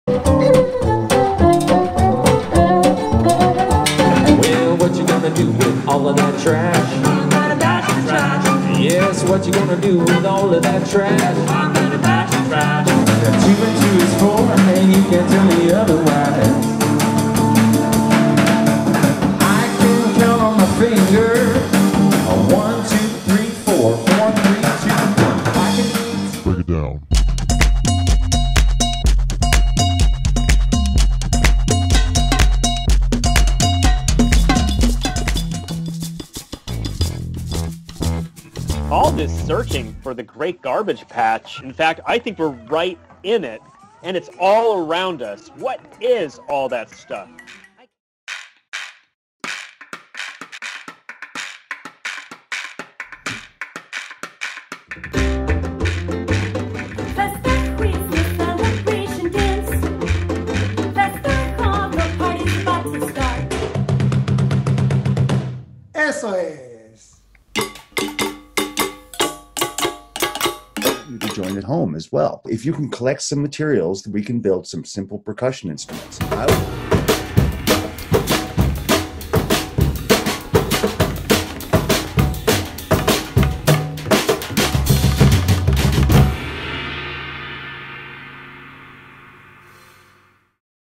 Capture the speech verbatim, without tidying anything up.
Well, what you gonna do with all of that trash? I'm gonna bash the trash. Yes, what you gonna do with all of that trash? I'm gonna bash the trash. Two and two is four, and you can't tell me otherwise. I can count on my finger. A one, two, three, four, four, three, two, one. I can Break it down. All this searching for the great garbage patch. In fact, I think we're right in it, and it's all around us. What is all that stuff? That's the Christmas celebration dance. That's the call, the party's about to start. Eso es. You can join at home as well. If you can collect some materials, we can build some simple percussion instruments. I